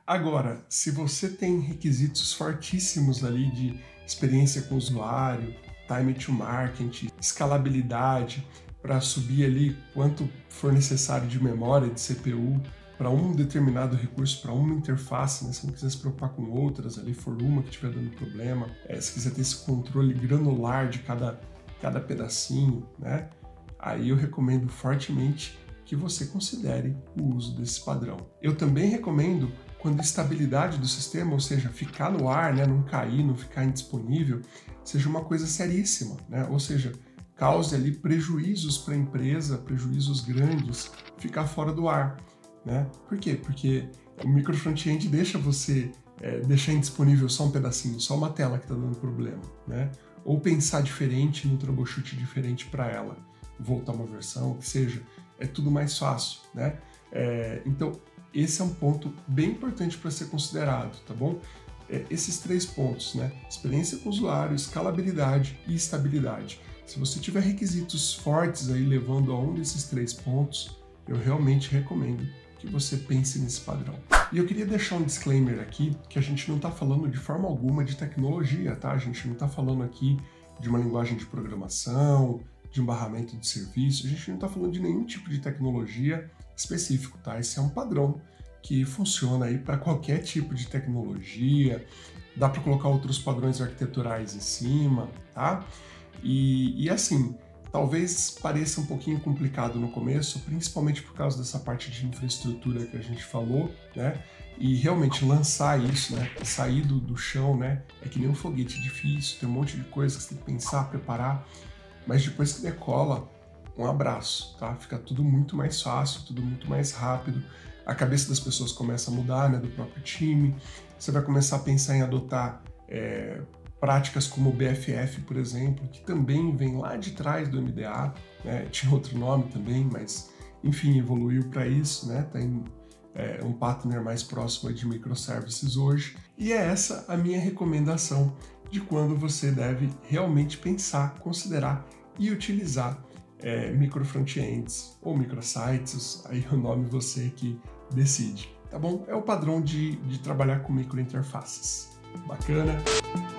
Agora, se você tem requisitos fortíssimos ali de experiência com o usuário, time to market, escalabilidade, para subir ali quanto for necessário de memória, de CPU, para um determinado recurso, para uma interface, né? Se não quiser se preocupar com outras, ali for uma que estiver dando problema, se quiser ter esse controle granular de cada pedacinho, né? Aí eu recomendo fortemente que você considere o uso desse padrão. Eu também recomendo quando a estabilidade do sistema, ou seja, ficar no ar, né, não cair, não ficar indisponível, seja uma coisa seríssima, né? Ou seja, cause ali prejuízos para a empresa, prejuízos grandes, ficar fora do ar, né? Por quê? Porque o micro front-end deixa você deixar indisponível só um pedacinho, só uma tela que está dando problema, né? Ou pensar diferente, num troubleshoot diferente para ela, voltar uma versão, o que seja, é tudo mais fácil, né? Então, esse é um ponto bem importante para ser considerado, tá bom? Esses 3 pontos, né? Experiência com o usuário, escalabilidade e estabilidade. Se você tiver requisitos fortes aí levando a um desses 3 pontos, eu realmente recomendo que você pense nesse padrão. E eu queria deixar um disclaimer aqui, que a gente não está falando de forma alguma de tecnologia, tá? A gente não está falando aqui de uma linguagem de programação, de um barramento de serviço, a gente não está falando de nenhum tipo de tecnologia específico, tá? Esse é um padrão que funciona aí para qualquer tipo de tecnologia, dá para colocar outros padrões arquiteturais em cima, tá? E assim, talvez pareça um pouquinho complicado no começo, principalmente por causa dessa parte de infraestrutura que a gente falou, né? E realmente lançar isso, né? Sair do chão, né? É que nem um foguete difícil, tem um monte de coisa que você tem que pensar, preparar, mas depois que decola, um abraço, tá? Fica tudo muito mais fácil, tudo muito mais rápido, a cabeça das pessoas começa a mudar, né? Do próprio time, você vai começar a pensar em adotar práticas como o BFF, por exemplo, que também vem lá de trás do MDA, né? Tinha outro nome também, mas enfim, evoluiu para isso, né? Tem um partner mais próximo de microservices hoje, e é essa a minha recomendação de quando você deve realmente pensar, considerar e utilizar micro frontends ou microsites, aí o nome você que decide, tá bom? É o padrão de trabalhar com microinterfaces. Bacana?